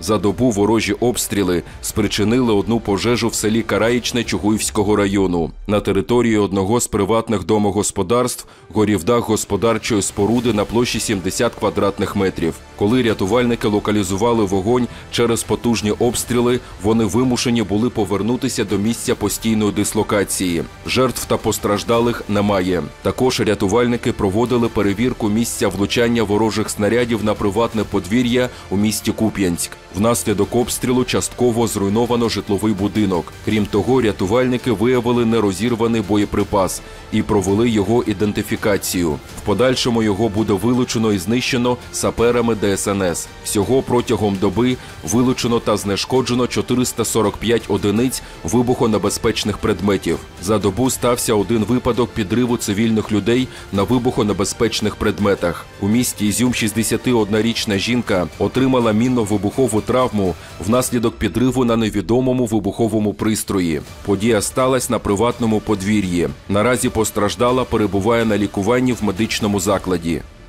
За добу ворожі обстріли спричинили одну пожежу в селі Караїчне Чугуївського району. На території одного з приватних домогосподарств горів дах господарчої споруди на площі 70 квадратних метрів. Коли рятувальники локалізували вогонь через потужні обстріли, вони вимушені були повернутися до місця постійної дислокації. Жертв та постраждалих немає. Також рятувальники проводили перевірку місця влучання ворожих снарядів на приватне подвір'я у місті Куп'янськ. Внаслідок обстрілу частково зруйновано житловий будинок. Крім того, рятувальники виявили нерозірваний боєприпас і провели його ідентифікацію. В подальшому його буде вилучено і знищено саперами ДСНС. Всього протягом доби вилучено та знешкоджено 445 одиниць вибухонебезпечних предметів. За добу стався один випадок підриву цивільних людей на вибухонебезпечних предметах. У місті Ізюм 61-річна жінка отримала мінно-вибухову травму внаслідок підриву на невідомому вибуховому пристрої. Подія сталася на приватному подвір'ї. Наразі постраждала перебуває на лікуванні в медичному закладі.